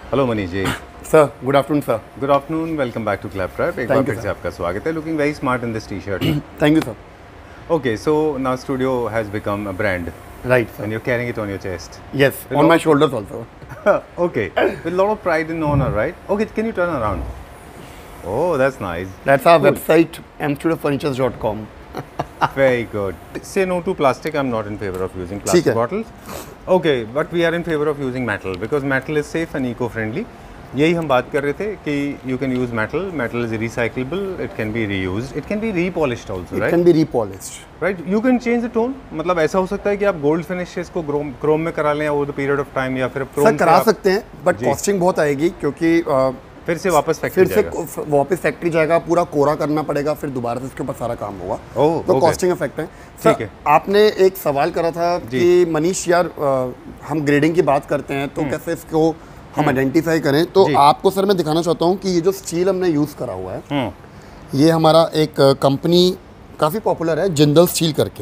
Hello Manish ji. Sir good afternoon sir. Good afternoon, welcome back to Claptrap. एक बार फिर से आपका स्वागत है। Looking very smart in this T shirt. Thank you sir. Okay, so now studio has become a brand right and you're carrying it on your chest. Yes on my shoulders also. Okay, with a lot of pride and honor, right? Okay, can you turn around? Oh, that's nice. That's our Cool. Website mstudiofurnitures.com। Very good. Say no to plastic. I'm not in favor of using plastic ठीक है। bottles. Okay, but we are in favor of using metal because metal is safe and eco-friendly. यही हम बात कर रहे थे कि you can use metal. Metal is recyclable. It can be reused. It can be repolished also, it right? Can be repolished. Right. You can change the tone. मतलब ऐसा हो सकता है कि आप गोल्ड फिनिश इसको क्रोम में करा लें over the period of time, या फिर क्रोम सर करा सकते हैं बट जी। कॉस्टिंग बहुत आएगी क्योंकि फिर से वापस फैक्ट्री फिर से जाएगा। वापस फैक्ट्री जाएगा, पूरा कोरा करना पड़ेगा, फिर दोबारा से इसके ऊपर सारा काम होगा। ओह, तो okay. कॉस्टिंग इफेक्ट है। ठीक सर है। आपने एक सवाल करा था कि मनीष यार हम ग्रेडिंग की बात करते हैं तो कैसे इसको हम आइडेंटिफाई करें। तो जी। आपको सर मैं दिखाना चाहता हूँ कि ये जो स्टील हमने यूज़ करा हुआ है, ये हमारा एक कंपनी काफ़ी पॉपुलर है, जिंदल स्टील करके।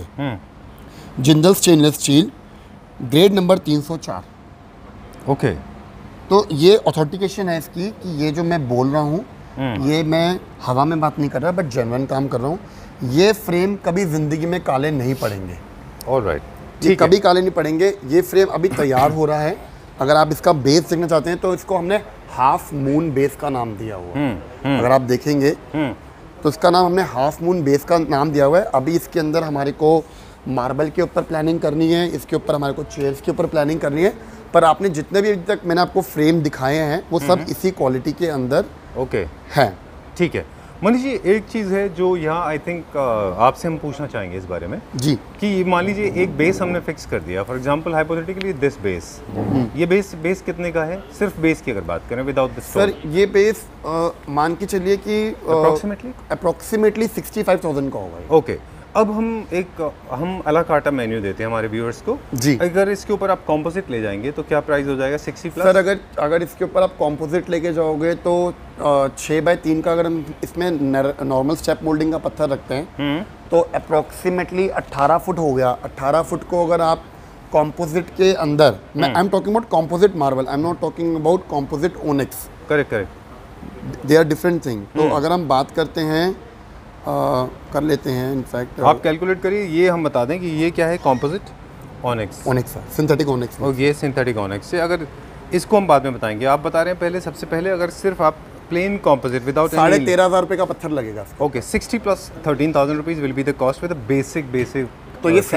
Jindal stainless steel, grade number 304। Okay. तो ये ऑथेंटिकेशन है इसकी कि ये जो मैं बोल रहा हूँ ये मैं हवा में बात नहीं कर रहा बट जेन्युइन काम कर रहा हूँ। ये फ्रेम कभी ज़िंदगी में काले नहीं पड़ेंगे। ऑलराइट, ये ठीक है। कभी काले नहीं पड़ेंगे। ये फ्रेम अभी तैयार हो रहा है। अगर आप इसका बेस देखना चाहते हैं तो इसको हमने हाफ मून बेस का नाम दिया हुआ है। अगर आप देखेंगे तो इसका नाम हमने हाफ मून बेस का नाम दिया हुआ है। अभी इसके अंदर हमारे को मार्बल के ऊपर प्लानिंग करनी है, इसके ऊपर हमारे को चेयर्स के ऊपर प्लानिंग करनी है। पर आपने जितने भी अभी तक मैंने आपको फ्रेम दिखाए हैं वो सब इसी क्वालिटी के अंदर ओके, हैं। ठीक है। मनीष जी, एक चीज़ है जो यहाँ आई थिंक आपसे हम पूछना चाहेंगे इस बारे में जी। कि मान लीजिए एक बेस हमने फिक्स कर दिया, for example hypothetically this base, ये बेस कितने का है? सिर्फ बेस की अगर बात करें विदाउट द सर ये बेस मान के चलिए कि अप्रॉक्सीमेटली 65,000 का होगा ये। ओके। अब हम अला कार्टा मेन्यू देते हैं हमारे व्यूअर्स को जी। अगर इसके ऊपर आप कॉम्पोजिट ले जाएंगे तो क्या प्राइस हो जाएगा? 60 प्लस। सर अगर इसके ऊपर आप कॉम्पोजिट लेके जाओगे तो 6x3 का अगर हम इसमें नॉर्मल स्टेप मोल्डिंग का पत्थर रखते हैं तो अप्रॉक्सीमेटली 18 फुट हो गया। 18 फुट को अगर आप कॉम्पोजिट के अंदर, मैं I am talking about composite marble, I am not talking about composite onyx. Correct. They are different thing. तो अगर हम बात करते हैं कर लेते हैं इनफैक्ट। आप कैलकुलेट करिए, ये हम बता दें कि ये क्या है, composite onyx onyx synthetic onyx. और ये सिंथेटिक ओनिक्स से, अगर इसको हम बाद में बताएंगे। आप बता रहे हैं पहले, सबसे पहले अगर सिर्फ आप प्लेन कॉम्पोजिट विदाउट 13,500 रुपये का पत्थर लगेगा। Okay, 60 plus 13,000 rupees will be the cost with basic तो ये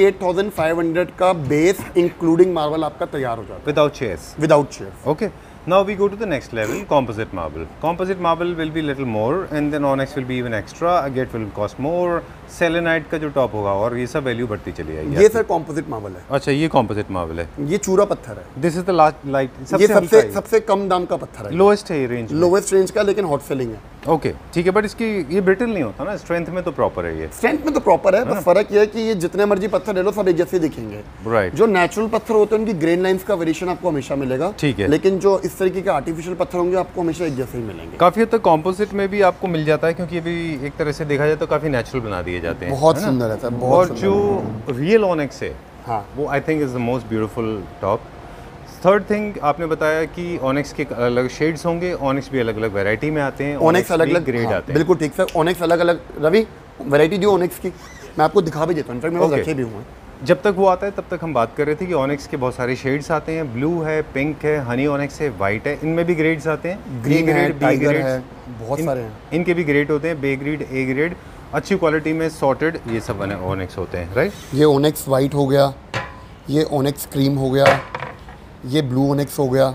78,500 का बेस इंक्लूडिंग मार्बल आपका तैयार हो जाता है without chairs. Without chair. Okay, now we go to the next level, composite marble. Composite marble will be little more and then onyx will be even extra, agate will cost more, selenite का जो top होगा और ये सब value बढ़ती चली जाएगी। ये सर कॉम्पोजिट मार्बल है। अच्छा, ये composite marble है। ये चूरा पत्थर है। This is the last light, ये सबसे सबसे कम दाम का पत्थर है। लोएस्ट है ये रेंज। लोवेस्ट रेंज का, लेकिन हॉट सेलिंग है। ओके, ठीक है, बट इसकी ये ब्रिटल नहीं होता ना, स्ट्रेंथ में तो प्रॉपर है ये। स्ट्रेंथ में तो प्रॉपर है, बस फर्क ये है कि ये जितने मर्जी पत्थर ले लो सब एक जैसे दिखेंगे। राइट। जो नेचुरल पत्थर होते हैं उनकी ग्रेन लाइंस का वेरिएशन आपको हमेशा मिलेगा। ठीक है। लेकिन जो इस तरीके के आर्टिफिशियल पत्थर होंगे आपको हमेशा एक जैसे ही मिलेंगे। काफी हद तक कॉम्पोजिट में भी आपको मिल जाता है क्योंकि ये भी एक तरह से देखा जाए तो काफी नेचुरल बना दिए जाते हैं। बहुत है ना? सुंदर है सर, और बहुत सुंदर। जो रियल ओनिक्स है हाँ, वो I think is the most beautiful top. Third thing आपने बताया कि ऑनिक्स के अलग शेड्स होंगे, ऑनिक्स भी अलग अलग वैरायटी में आते हैं, ओनिक्स अलग अलग ग्रेड हाँ, आते हैं। बिल्कुल ठीक सर। ओनिक्स अलग अलग, रवि वैरायटी दी ओनिक्स की मैं आपको दिखा भी देता हूँ, इनफैक्ट मेरे पास Okay. रखे भी हुए हैं। जब तक वो आता है तब तक हम बात कर रहे थे कि ऑनिक्स के बहुत सारे शेड्स आते हैं, ब्लू है, पिंक है, हनी ऑनिक्स है, वाइट है, इनमें भी ग्रेड्स आते हैं। ग्रीन A है, grade, B टाइगर grades, है, बहुत सारे हैं। इनके भी ग्रेड होते हैं, बे ग्रेड, ए ग्रेड, अच्छी क्वालिटी में सॉर्टेड, ये सब ऑनिक्स होते हैं, राइट। ये ओनिक्स वाइट हो गया, ये ओनिक्स क्रीम हो गया, ये ब्लू ओनिक्स हो गया,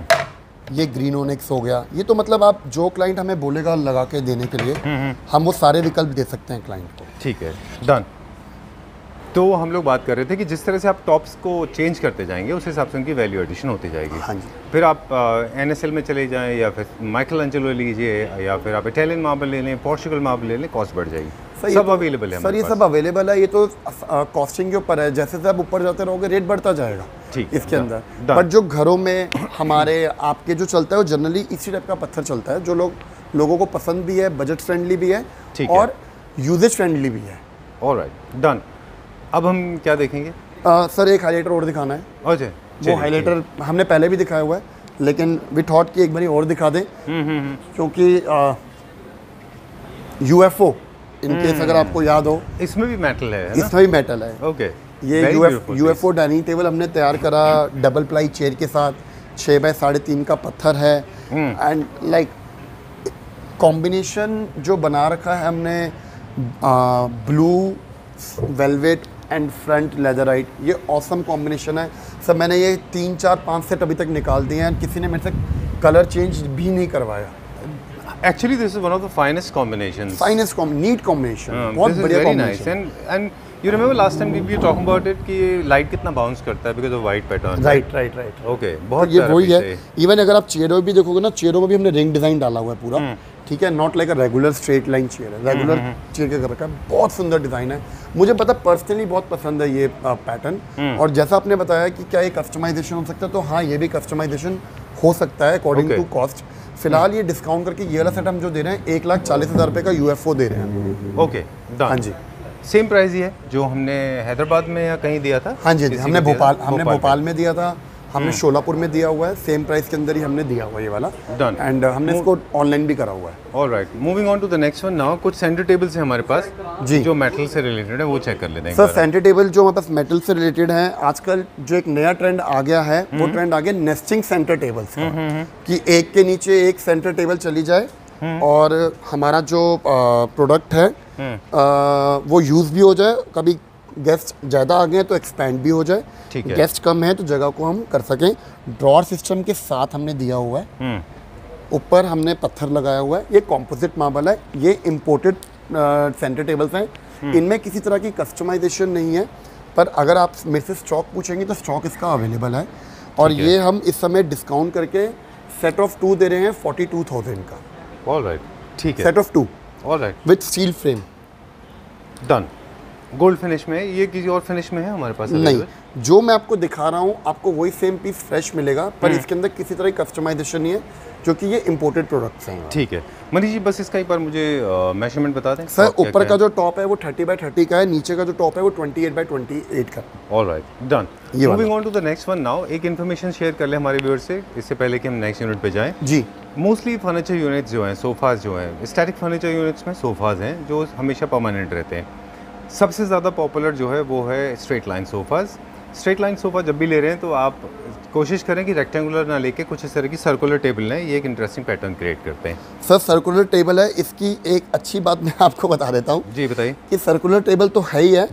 ये ग्रीन ओनिक्स हो गया। ये तो मतलब आप जो क्लाइंट हमें बोलेगा लगा के देने के लिए हम वो सारे विकल्प दे सकते हैं क्लाइंट को। ठीक है, डन। तो हम लोग बात कर रहे थे कि जिस तरह से आप टॉप्स को चेंज करते जाएंगे उस हिसाब से उनकी वैल्यू एडिशन होती जाएगी। हाँ जी। फिर आप NSL में चले जाएं या फिर माइकल एंजेलो लीजिए या फिर आप इटालियन मार्बल ले लें, पोर्चुगल मार्बल ले लें, कॉस्ट बढ़ जाएगी। सब अवेलेबल है सर, ये सब अवेलेबल है। ये तो कॉस्टिंग के ऊपर है, जैसे जैसे आप ऊपर जाते रहोगे रेट बढ़ता जाएगा। ठीक, इसके अंदर done. बट जो घरों में हमारे आपके जो चलता है वो जनरली इसी टाइप का पत्थर चलता है, जो लोगों को पसंद भी है, बजट फ्रेंडली भी है और यूजेज फ्रेंडली भी है। Alright, done. अब हम क्या देखेंगे? सर एक हाइलाइटर और दिखाना है। अच्छा, वो हाइलाइटर हमने पहले भी दिखाया हुआ है, लेकिन वी थॉट कि एक बारी और दिखा दें, क्योंकि यूएफओ इनकेस अगर आपको याद हो, इसमें भी मेटल है ना? इसमें भी मेटल है। ओके, ये यूएफओ डाइनिंग टेबल हमने तैयार करा डबल प्लाई चेयर के साथ, 6 बाय 3.5 का पत्थर है, एंड लाइक कॉम्बिनेशन जो बना रखा है हमने, blue velvet and front leatherette, ये ऑसम कॉम्बिनेशन है सर। मैंने ये 3 4 5 सेट अभी तक निकाल दिए हैं, किसी ने मेरे से कलर चेंज भी नहीं करवाया। Actually, this is one of the finest combinations. Neat combination, बहुत बढ़िया combination. And you remember last time we were talking about it कि लाइट कितना बाउंस करता है because of white pattern. Right. Okay, बहुत ये वही है। इवन अगर आप चेयरों भी देखोगे ना, चेयरों में भी हमने रिंग डिजाइन डाला हुआ है पूरा, ठीक है, not like a regular straight line chair है, रेगुलर चेयर के कर रखा है। बहुत सुंदर डिजाइन है, मुझे पता पर्सनली बहुत पसंद है ये पैटर्न। और जैसा आपने बताया कि क्या ये कस्टमाइजेशन हो सकता है, तो हाँ, ये भी कस्टमाइजेशन हो सकता है अकॉर्डिंग टू कॉस्ट। फिलहाल ये डिस्काउंट करके ये वाला सेट हम जो दे रहे हैं 1,40,000 रुपये का यूएफओ दे रहे हैं। Okay, done. हाँ जी, सेम प्राइस ही है जो हमने हैदराबाद में या कहीं दिया था? हाँ जी, हमने भोपाल में दिया था, हमने शोलापुर में दिया हुआ है, सेम प्राइस के अंदर ही हमने दिया हुआ है ये वाला। डन। एंड हमने इसको ऑनलाइन भी करा हुआ है। Alright, moving on to the next one now. कुछ सेंटर टेबल्स हैं हमारे पास जी, जो मेटल से रिलेटेड है, वो चेक कर लेते हैं सर। सेंटर टेबल जो हमारे पास मेटल से रिलेटेड है, आजकल जो एक नया ट्रेंड आ गया है, वो ट्रेंड आ गया नेस्टिंग सेंटर टेबल्स का, कि एक के नीचे एक सेंटर टेबल चली जाए और हमारा जो प्रोडक्ट है वो यूज़ भी हो जाए, कभी गेस्ट ज़्यादा आ गए हैं तो एक्सपेंड भी हो जाए, गेस्ट कम है तो जगह को हम कर सकें। ड्रॉअर सिस्टम के साथ हमने दिया हुआ है, ऊपर हमने पत्थर लगाया हुआ है, ये कॉम्पोजिट मार्बल है, ये इम्पोर्टेड सेंटर टेबल्स हैं, इनमें किसी तरह की कस्टमाइजेशन नहीं है, पर अगर आप मेरे से स्टॉक पूछेंगे तो स्टॉक इसका अवेलेबल है। और ये हम इस समय डिस्काउंट करके सेट ऑफ 2 दे रहे हैं 42,000 का। ऑलराइट, ठीक है, set of 2 alright, with steel frame. Done. Gold finish में, ये किसी और फिनिश में है हमारे पास? नहीं, जो मैं आपको दिखा रहा हूँ आपको वही सेम पीस फ्रेश मिलेगा, पर इसके अंदर किसी तरह की कस्टमाइजेशन नहीं है, क्योंकि ये इंपोर्टेड प्रोडक्ट्स हैं। ठीक है मनीष जी, बस इसका एक बार मुझे मेजरमेंट बता दें सर। ऊपर का जो टॉप है वो 30 बाय 30 का है, नीचे का जो टॉप है वो 28 बाय 28 का। Alright, done. Moving on to the next one now. एक इन्फॉर्मेशन शेयर कर ले हमारे व्यूअर्स से, इससे पहले कि हम नेक्स्ट यूनिट पे जाएं। जी, मोस्टली फर्नीचर यूनिट्स जो हैं, सोफाज जो हैं, स्टैटिक फर्नीचर यूनिट्स में सोफाज हैं जो हमेशा परमानेंट रहते हैं। सबसे ज़्यादा पॉपुलर जो है वो है straight line sofas. Straight line sofa जब भी ले रहे हैं तो आप कोशिश करें कि रेक्टेंगुलर ना लेके कुछ इस तरह की सर्कुलर टेबल लें, ये एक इंटरेस्टिंग पैटर्न क्रिएट करते हैं। सर सर्कुलर टेबल है, इसकी एक अच्छी बात मैं आपको बता देता हूँ। जी बताइए। कि सर्कुलर टेबल तो है ही है,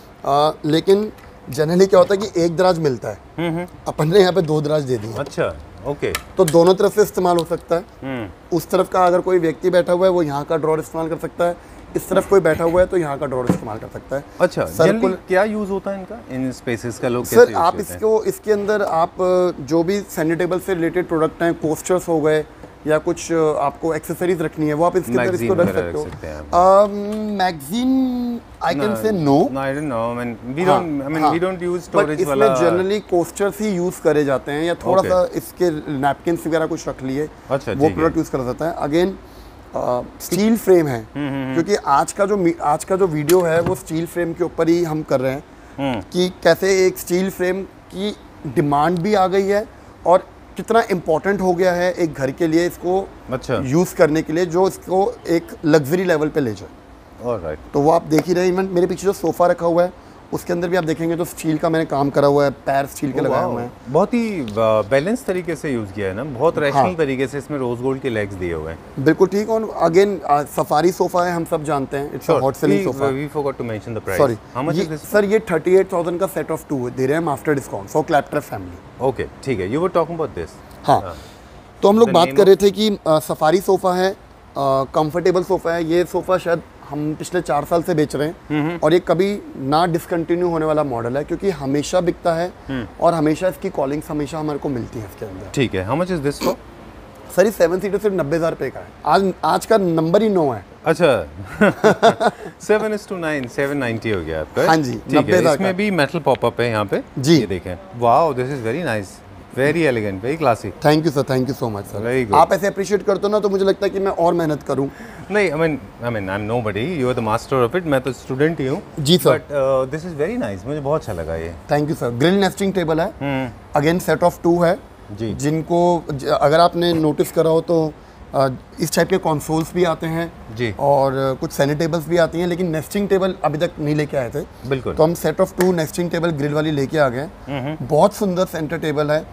लेकिन जनरली क्या होता है कि एक दराज मिलता है, अपन ने यहाँ पे 2 दराज दे दिए। अच्छा, ओके। तो दोनों तरफ से इस्तेमाल हो सकता है। उस तरफ का अगर कोई व्यक्ति बैठा हुआ है वो यहाँ का ड्रॉअर इस्तेमाल कर सकता है, इस तरफ कोई बैठा हुआ है तो यहाँ का ड्रॉअर इस्तेमाल कर सकता है। अच्छा, सर्कुलर क्या यूज़ होता है इनका इन स्पेसेस का? लोग सर आप इसके अंदर आप जो भी सेंटर टेबल से रिलेटेड प्रोडक्ट हैं, कोस्टर्स हो गए या कुछ आपको एक्सेसरीज रखनी है, वो आप इसके अंदर इसको रख सकते हो। Magazine I can say no, I don't know, we don't use storage वाला। इसमें जनरली कोस्टर्स ही यूज करे जाते हैं, या थोड़ा सा इसके नैपकिन्स वगैरह कुछ रख लिए, वो प्रोडक्ट यूज करा जाता है। अगेन स्टील फ्रेम है, क्योंकि आज का जो वीडियो है वो स्टील फ्रेम के ऊपर ही हम कर रहे हैं, कि कैसे एक स्टील फ्रेम की डिमांड भी आ गई है और कितना इम्पोर्टेंट हो गया है एक घर के लिए इसको यूज़ करने के लिए, जो इसको एक लग्जरी लेवल पे ले जाए। ऑलराइट, तो वो आप देख ही रहे हैं। इवन मेरे पीछे जो सोफ़ा रखा हुआ है उसके अंदर भी आप देखेंगे तो स्टील का मैंने काम करा हुआ है, पैर स्टील के लगाए हुए हैं। बहुत ही बैलेंस तरीके से यूज़ किया है ना, बहुत रैशनल तरीके से इसमें रोज गोल्ड के लेग्स दिए हुए हैं। बिल्कुल ठीक। और अगेन सफारी सोफा है, हम सब जानते हैं, it's a hot selling sofa. We forgot to mention the price. Sorry, how much is this? Sir ये 38,000 का सेट ऑफ 2 दे रहे हैं हम after discount for Claptrap family. Okay, ठीक है, you were talking about this. हाँ, तो हम लोग बात कर रहे थे कि सफारी सोफ़ा है, कंफर्टेबल सोफ़ा है। ये सोफ़ा शायद हम पिछले 4 साल से बेच रहे हैं, और ये कभी ना डिसकंटिन्यू होने वाला मॉडल है, क्योंकि हमेशा बिकता है और हमेशा इसकी कॉलिंग्स हमेशा हमारे को मिलती है इसके अंदर। ठीक है, how much is this for? Sir ये 7 सीटर सिर्फ 90,000 रुपये का है। आज का नंबर ही 9 है। अच्छा 7:9, 790 हो गया आपका। हाँ जी, 90,000। इसमें भी मेटल पॉपअप है यहाँ पे जी, ये देखें। Wow, this is very nice, very elegant, very classy. Thank you sir, thank you so much sir. Very good. आप ऐसे अप्रिशिएट करते हो ना तो मुझे लगता है कि मैं और मेहनत करूं। नहीं, I am nobody, you are the master of it. मैं तो स्टूडेंट ही हूँ जी sir, but this is very nice, मुझे बहुत अच्छा लगा ये। Thank you sir. Grill nesting table है, अगेन सेट ऑफ 2 है, जी। जिनको अगर आपने नोटिस करा हो तो इस टाइप के कंसोल्स भी आते हैं जी। और कुछ सेंटर टेबल्स भी आती हैं, लेकिन नेस्टिंग टेबल अभी तक नहीं लेके आए थे। बिल्कुल। तो हम set of 2 nesting table grill वाली लेके आ गए। बहुत सुंदर सेंटर टेबल है।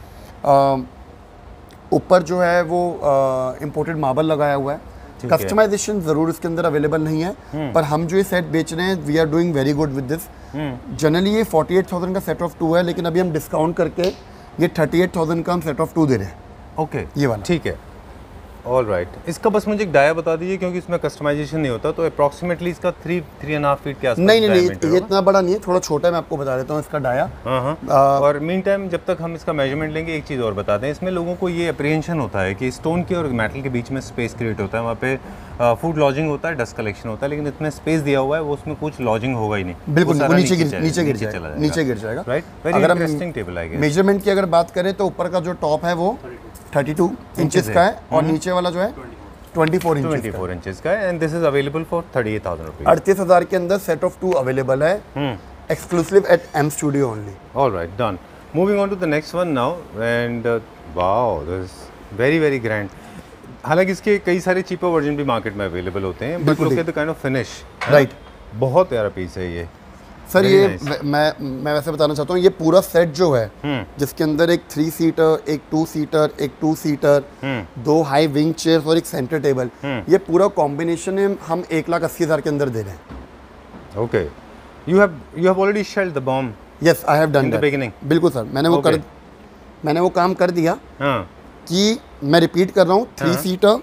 ऊपर जो है वो इम्पोर्टेड मार्बल लगाया हुआ है। कस्टमाइजेशन ज़रूर इसके अंदर अवेलेबल नहीं है, पर हम जो ये सेट बेच रहे हैं we are doing very good with this. Generally ये 48,000 का सेट ऑफ 2 है, लेकिन अभी हम डिस्काउंट करके ये 38,000 का हम सेट ऑफ 2 दे रहे हैं। ओके, ये वाला ठीक है। ऑल राइट, इसका बस मुझे एक डाया बता दीजिए, क्योंकि इसमें कस्टमाइजेशन नहीं होता, तो अप्रॉक्सीमेटली इसका 3.5 फीट के आसपास नहीं, diameter ये इतना बड़ा नहीं है, थोड़ा छोटा है। मैं आपको बता देता हूँ इसका डाया। और मीन टाइम जब तक हम इसका मेजरमेंट लेंगे, एक चीज़ और बता दें, इसमें लोगों को ये अप्रीहेंशन होता है कि स्टोन के और मेटल के बीच में स्पेस क्रिएट होता है, वहाँ पे फूड लॉजिंग होता है, डस्ट कलेक्शन होता है, लेकिन इतना स्पेस दिया हुआ है वो उसमें कुछ लॉजिंग होगा ही नहीं। बिल्कुल, वो वो सारा नीचे गिर चला जाएगा। राइट, वेरी अगर हम इंटरेस्टिंग टेबल है। मेजरमेंट की अगर बात करें तो ऊपर का जो टॉप है वो 32 इंचेस का है और नीचे वाला जो है 24 इंचेस का है। And this is available for 38,000 rupees. 38,000 के अंदर सेट ऑफ 2 अवेलेबल है, exclusive at M studio only. Alright, done. Moving on to the next one now, and wow, this is very very grand. हालांकि इसके कई सारे cheaper version भी market में available होते हैं, but look at the kind of finish. Right, बहुत प्यारा पीस है ये सर। ये मैं वैसे बताना चाहता हूँ, ये पूरा सेट जो है जिसके अंदर एक 3 सीटर, एक 2 सीटर, एक 2 सीटर, 2 हाई विंग चेयर्स और एक सेंटर टेबल, ये पूरा कॉम्बिनेशन है हम 1,80,000 के अंदर दे रहे हैं। Okay, you have already shelled the bomb. Yes, I have done that. Beginning, बिल्कुल सर, मैंने वो काम कर दिया। कि मैं रिपीट कर रहा हूँ, 3 seater,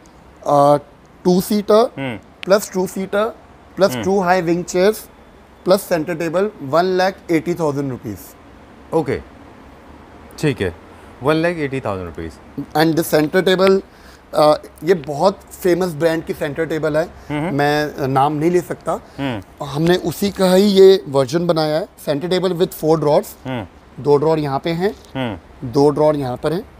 2 seater plus 2 seater plus 2 high wing chairs plus centre table, 1,80,000 rupees. Okay, ठीक है, 1,80,000 rupees. And the centre table, ये बहुत फेमस ब्रांड की सेंटर टेबल है, मैं नाम नहीं ले सकता। हमने उसी का ही ये वर्जन बनाया है। Centre table with 4 drawers, 2 drawer यहाँ पे हैं, 2 ड्रॉर यहाँ पर हैं।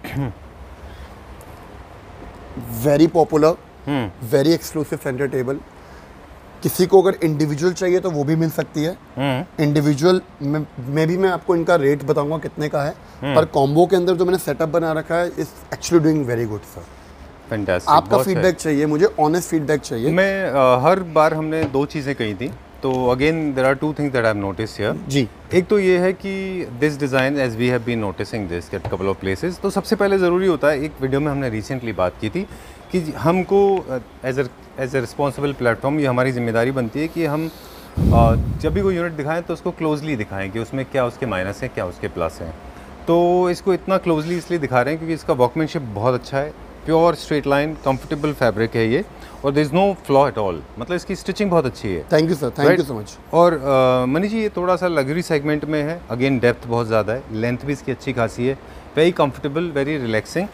Very popular, very exclusive centre table. किसी को अगर इंडिविजुअल चाहिए तो वो भी मिल सकती है। इंडिविजुअल में भी मैं आपको इनका रेट बताऊंगा कितने का है, पर कॉम्बो के अंदर जो मैंने सेटअप बना रखा है is actually doing very good sir. Fantastic. आपका फीडबैक चाहिए मुझे, ऑनेस्ट फीडबैक चाहिए। मैं हर बार हमने 2 चीज़ें कही थी, तो again there are 2 things that I have noticed here. जी, एक तो ये है कि this design as we have been noticing this at couple of places, तो सबसे पहले ज़रूरी होता है, एक वीडियो में हमने रिसेंटली बात की थी कि हमको एज ए रिस्पॉन्सिबल प्लेटफॉर्म ये हमारी जिम्मेदारी बनती है कि हम जब भी कोई यूनिट दिखाएं तो उसको क्लोजली दिखाएं कि उसमें क्या उसके माइनस हैं, क्या उसके प्लस हैं। तो इसको इतना क्लोजली इसलिए दिखा रहे हैं क्योंकि इसका वर्कमैनशिप बहुत अच्छा है, pure straight line comfortable fabric है ये, और there is no flaw at all, मतलब इसकी स्टिचिंग बहुत अच्छी है। Thank you sir, thank you so much. और मनीष जी, ये थोड़ा सा लग्जरी सेगमेंट में है, अगेन डेप्थ बहुत ज़्यादा है, लेंथ भी इसकी अच्छी खासी है, वेरी कंफर्टेबल, वेरी रिलैक्सिंग।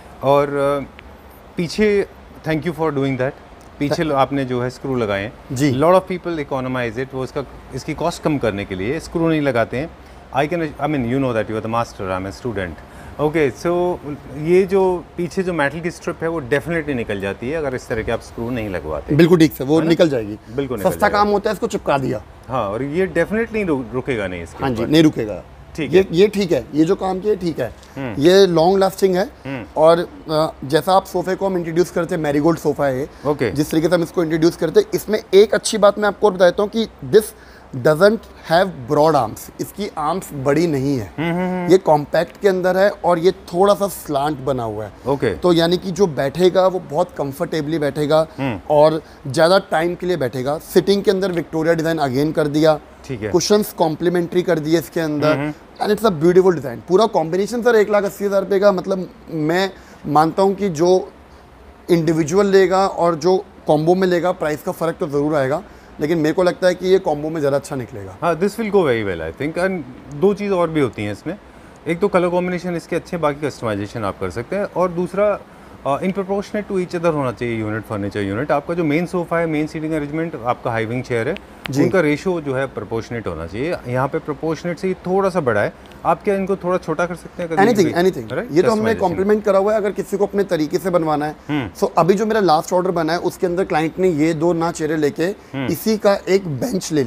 और पीछे thank you for doing that, पीछे आपने जो है स्क्रू लगाए हैं जी। Lot of people economise it, वो इसकी कॉस्ट कम करने के लिए स्क्रू नहीं लगाते हैं। I mean you know that you are the master, I am a student. Okay, so ये जो पीछे जो मेटल की स्ट्रिप है वो डेफिनेटली निकल जाती है अगर इस तरह के आप स्क्रू नहीं लगवाते। बिल्कुल ठीक से, वो निकल जाएगी, बिल्कुल सस्ता काम होता है, इसको चिपका दिया। हाँ, और ये डेफिनेटली रुकेगा नहीं इसके। हाँ जी, नहीं रुकेगा। ठीक है, ये ठीक है, ये जो काम किया ठीक है, ये लॉन्ग लास्टिंग है। और जैसा आप सोफे को हम इंट्रोड्यूस करते हैं, मैरीगोल्ड सोफा है ये, जिस तरीके से हम इसको इंट्रोड्यूस करते हैं, इसमें एक अच्छी बात मैं आपको बता देता हूँ कि this doesn't have broad arms, इसकी आर्म्स बड़ी नहीं है। ये कॉम्पैक्ट के अंदर है और ये थोड़ा सा स्लांट बना हुआ है। तो यानी कि जो बैठेगा वो बहुत कंफर्टेबली बैठेगा और ज़्यादा टाइम के लिए बैठेगा। सिटिंग के अंदर विक्टोरिया डिज़ाइन अगेन कर दिया, कुशंस कॉम्प्लीमेंट्री कर दिए इसके अंदर, and it's a beautiful design. पूरा कॉम्बिनेशन सर 1,80,000 रुपये का, मतलब मैं मानता हूँ कि जो इंडिविजुअल लेगा और जो कॉम्बो में लेगा प्राइस का फ़र्क तो ज़रूर आएगा, लेकिन मेरे को लगता है कि ये कॉम्बो में ज़्यादा अच्छा निकलेगा। हाँ, this will go very well I think. And 2 चीज़ और भी होती हैं इसमें, एक तो कलर कॉम्बिनेशन इसके अच्छे, बाकी कस्टमाइजेशन आप कर सकते हैं, और दूसरा in proportionate to each other होना चाहिए यूनिट, फर्नीचर यूनिट। आपका जो मेन सोफा है, मेन सीटिंग अरेंजमेंट, आपका हाईविंग चेयर है, उनका रेशो जो है प्रोपोर्शनेट होना चाहिए। यहाँ पे प्रोपोर्शनेट से थोड़ा सा बड़ा है, आप क्या इनको थोड़ा छोटा कर सकते हैं? एनीथिंग, ये तो हमने कॉम्प्लीमेंट करा हुआ है, अगर किसी को अपने तरीके से बनवाना है। सो अभी जो मेरा लास्ट ऑर्डर बना है उसके अंदर क्लाइंट ने ये 2 ना चेहरे लेके इसी का एक बेंच ले लिया है।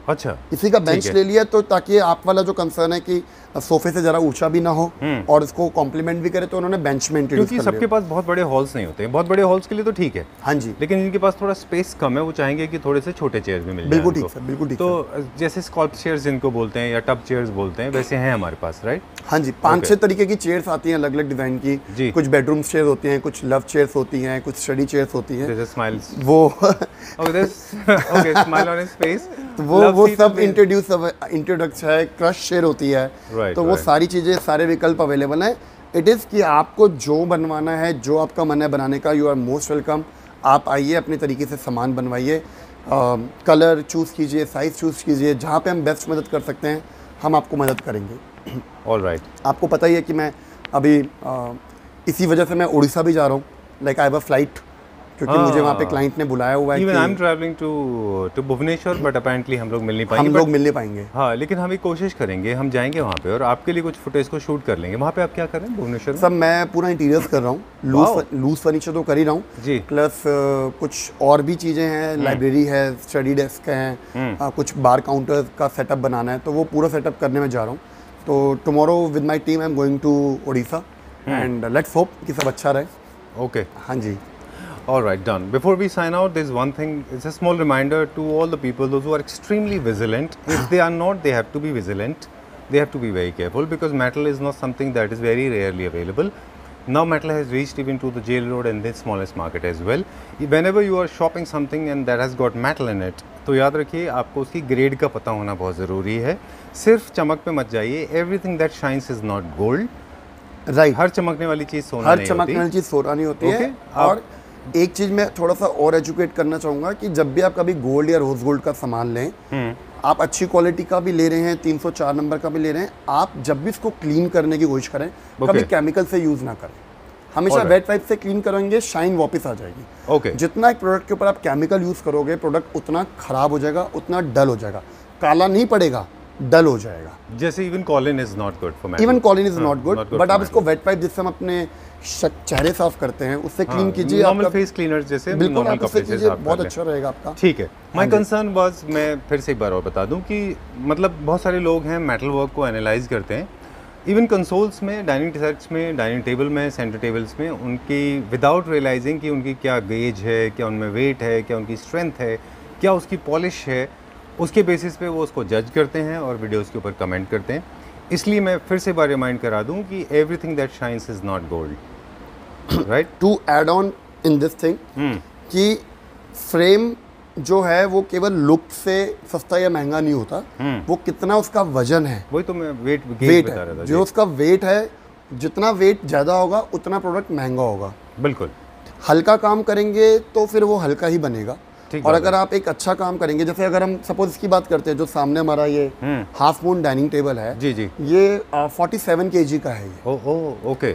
अच्छा, इसी का बेंच ले लिया, तो ताकि आप वाला जो कंसर्न है कि सोफे से जरा ऊंचा भी ना हो और इसको कॉम्प्लीमेंट भी करे, तो उन्होंने बेंच में इंट्रोड्यूस क्योंकि कर सबके पास बहुत बड़े हॉल्स नहीं होते हैं। बहुत बड़े हॉल्स के लिए तो ठीक है, हाँ जी, लेकिन जिनके पास थोड़ा स्पेस कम है वो चाहेंगे कि थोड़े से छोटे चेयर्स भी मिल जाएं बिल्कुल उनको। ठीक सर, बिल्कुल ठीक। तो जैसे स्कॉल्प चेयर्स जिनको बोलते हैं या टब चेयर्स बोलते हैं, वैसे हैं हमारे पास, राइट? हाँ जी, 5-6 तरीके की चेयर्स आती हैं अलग अलग डिज़ाइन जी। की। कुछ बेडरूम चेयर्स होती हैं, कुछ लव चेयर्स होती हैं, कुछ स्टडी चेयर्स होती हैं। There's a smiles. वो Okay, okay, smile on his face. वो Love seat सब में- इंट्रोडक्स है, क्रश चेयर होती है। Right, तो वो right. सारी चीज़ें, सारे विकल्प अवेलेबल हैं। इट इज़ कि आपको जो बनवाना है, जो आपका मन है बनाने का, यू आर मोस्ट वेलकम। आप आइए, अपने तरीके से सामान बनवाइए, कलर चूज़ कीजिए, साइज़ चूज़ कीजिए, जहाँ पे हम बेस्ट मदद कर सकते हैं हम आपको मदद करेंगे। All right. आपको पता ही है कि मैं अभी इसी वजह से मैं उड़ीसा भी जा रहा हूँ, like I have a flight, क्योंकि मुझे वहाँ पे क्लाइंट ने बुलाया हुआ है Even कि I'm traveling to Bhubaneswar, but apparently हम लोग मिल नहीं हम पाएंगे। लोग but- मिल नहीं पाएंगे। हाँ, लेकिन हम एक कोशिश करेंगे, हम जाएंगे वहाँ पे और आपके लिए कुछ फुटेज को शूट कर लेंगे। वहाँ पे आप क्या कर रहे हैं भुवनेश्वर में? सब मैं पूरा इंटीरियर्स कर रहा हूँ, लूज फर्नीचर तो कर ही रहा हूँ जी। प्लस कुछ और भी चीज़ें हैं, लाइब्रेरी है, स्टडी डेस्क है, कुछ बार काउंटर का सेटअप बनाना है, तो वो पूरा सेटअप करने में जा रहा हूँ। तो tomorrow with my team I am going to Orissa and let's hope कि सब अच्छा रहे। Okay. हाँ जी। All right, done. Before we sign out, there's one thing. It's a small reminder to all the people, those who are extremely vigilant. If they are not, they have to be vigilant. They have to be very careful because metal is not something that is very rarely available. Now metal has reached even to the jail road and the smallest market as well. Whenever you are shopping something and that has got metal in it, तो याद रखिए आपको उसकी grade का पता होना बहुत ज़रूरी है। सिर्फ चमक पे मत जाइए। Everything that shines is not gold. Right, हर चमकने वाली चीज़ सोना हर नहीं चमकने होती। वाली चीज़ सोना नहीं होती है। Okay, और एक चीज़ मैं थोड़ा सा और एजुकेट करना चाहूँगा कि जब भी आप कभी गोल्ड या रोज गोल्ड का सामान लें, आप अच्छी क्वालिटी का भी ले रहे हैं, 304 नंबर का भी ले रहे हैं, आप जब भी इसको क्लीन करने की कोशिश करें, कभी केमिकल से यूज़ ना करें। हमेशा वेट वाइप से क्लीन करेंगे, शाइन वापस आ जाएगी। Okay. जितना एक प्रोडक्ट के ऊपर आप केमिकल यूज़ करोगे, प्रोडक्ट उतना खराब हो जाएगा, उतना डल हो जाएगा। काला नहीं पड़ेगा, डल हो जाएगा। जैसे even Colin is not good for metal. Even Colin is not good, not good but for आप इसको वेट वाइप जिससे हम अपने चेहरे साफ करते हैं उससे क्लीन कीजिए। नॉर्मल आपका फेस क्लीनर जैसे बिल्कुल नॉर्मल आप उससे कपड़े से कीजिए, साफ कर बहुत लें। अच्छा रहेगा आपका। ठीक है। माय कंसर्न वाज, मैं फिर से एक बार और बता दूं कि मतलब बहुत सारे लोग हैं मेटल वर्क को एनालाइज करते हैं, इवन कंसोल्स में, डाइनिंग सेट्स में, डाइनिंग टेबल में, सेंटर टेबल्स में, उनकी विदाउट रियलाइजिंग कि उनकी क्या गेज है, क्या उनमें वेट है, क्या उनकी स्ट्रेंथ है, क्या उसकी पॉलिश है, उसके बेसिस पे वो उसको जज करते हैं और वीडियोस के ऊपर कमेंट करते हैं। इसलिए मैं फिर से एक बार रिमाइंड करा दूं कि everything that shines is not gold, right? To add on in this thing कि फ्रेम जो है वो केवल लुक से सस्ता या महंगा नहीं होता, वो कितना उसका वजन है, वही तो मैं वेट गेज वेट बता रहा था। है, जो उसका वेट है, जितना वेट ज़्यादा होगा उतना प्रोडक्ट महंगा होगा। बिल्कुल हल्का काम करेंगे तो फिर वो हल्का ही बनेगा, ठीक और बात अगर आप एक अच्छा काम करेंगे, जैसे अगर हम सपोज इसकी बात करते हैं, जो सामने हमारा ये हाफ मून डाइनिंग टेबल है, जी जी। ये 47 kg का है। ये ओ ओके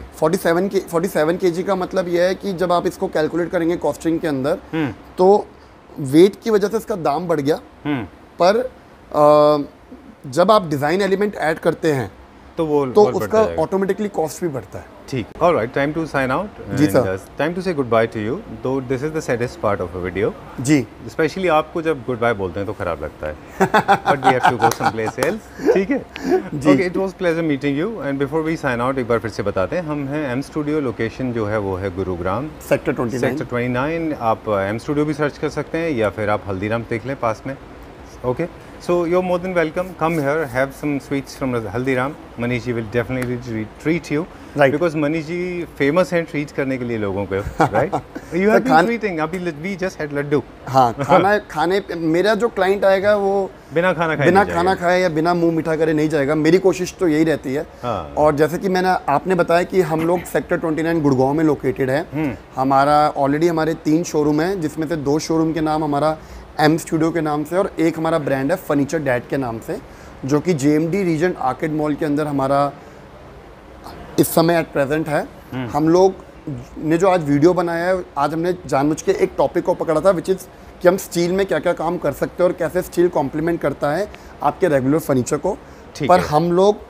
47 kg का मतलब ये है कि जब आप इसको कैलकुलेट करेंगे कॉस्टिंग के अंदर, तो वेट की वजह से इसका दाम बढ़ गया, पर जब आप डिज़ाइन एलिमेंट ऐड करते हैं तो वो तो और बढ़ता उसका जाएगा। ऑटोमेटिकली कॉस्ट भी बढ़ता है। ठीक। Alright, time to sign out. जी sir. Time to say goodbye to you, though this is the saddest part of a video. जी, स्पेशली आपको जब गुड बाय बोलते हैं तो खराब लगता है, but we have to go someplace else. ठीक है okay, it was pleasure meeting you and before we sign out एक बार फिर से बताते हैं, हम हैं एम स्टूडियो, लोकेशन जो है वो है गुरुग्राम सेक्टर 29। सेक्टर 29। आप एम स्टूडियो भी सर्च कर सकते हैं या फिर आप हल्दीराम देख लें पास में। Okay, so you're more than welcome. Come here, have some sweets from Haldiram. Manish ji will definitely treat you. Right. Because Manish ji famous हैं treat करने के लिए लोगों को, right? You have been treating. अभी we just had laddu. हाँ, खाने मेरा जो क्लाइंट आएगा वो बिना खाना खाए बिना नहीं खाना खाए या बिना मुंह मीठा करे नहीं जाएगा। मेरी कोशिश तो यही रहती है। हाँ। और जैसे कि आपने बताया कि हम लोग सेक्टर 29 गुड़गांव में लोकेटेड है। हमारा ऑलरेडी हमारे 3 शोरूम हैं, जिसमें से 2 शोरूम के नाम हमारा एम स्टूडियो के नाम से और एक हमारा ब्रांड है फर्नीचर डैड के नाम से, जो कि JMD रीजन आर्केड मॉल के अंदर हमारा इस समय एट प्रेजेंट है। हम लोग ने जो आज वीडियो बनाया है, आज हमने जानबूझ के एक टॉपिक को पकड़ा था, विच इज़ कि हम स्टील में क्या क्या काम कर सकते हैं और कैसे स्टील कॉम्प्लीमेंट करता है आपके रेगुलर फर्नीचर को। पर हम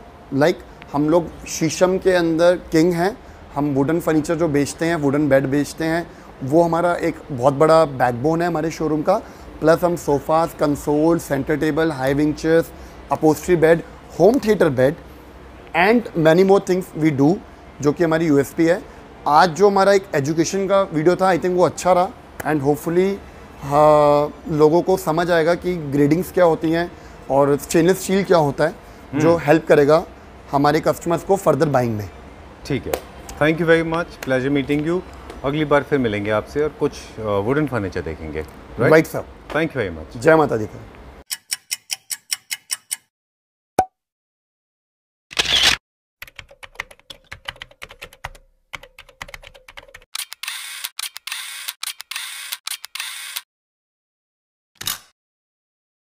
लोग शीशम के अंदर किंग हैं। हम वुडन फर्नीचर जो बेचते हैं, वुडन बेड बेचते हैं, वो हमारा एक बहुत बड़ा बैकबोन है हमारे शोरूम का। प्लस हम sofas, console, centre table, high wing chairs, upholstery bed, home theatre bed and many more things we do, जो कि हमारी यूएसपी है। आज जो हमारा एक एजुकेशन का वीडियो था, आई थिंक वो अच्छा रहा एंड होपफुली लोगों को समझ आएगा कि ग्रेडिंग्स क्या होती हैं और स्टेनलेस स्टील क्या होता है, जो हेल्प करेगा हमारे कस्टमर्स को फर्दर बाइंग में। ठीक है, thank you very much, pleasure meeting you. अगली बार फिर मिलेंगे आपसे और कुछ वुडन फर्नीचर देखेंगे। Right sir, thank you very much. जय माता दी सर।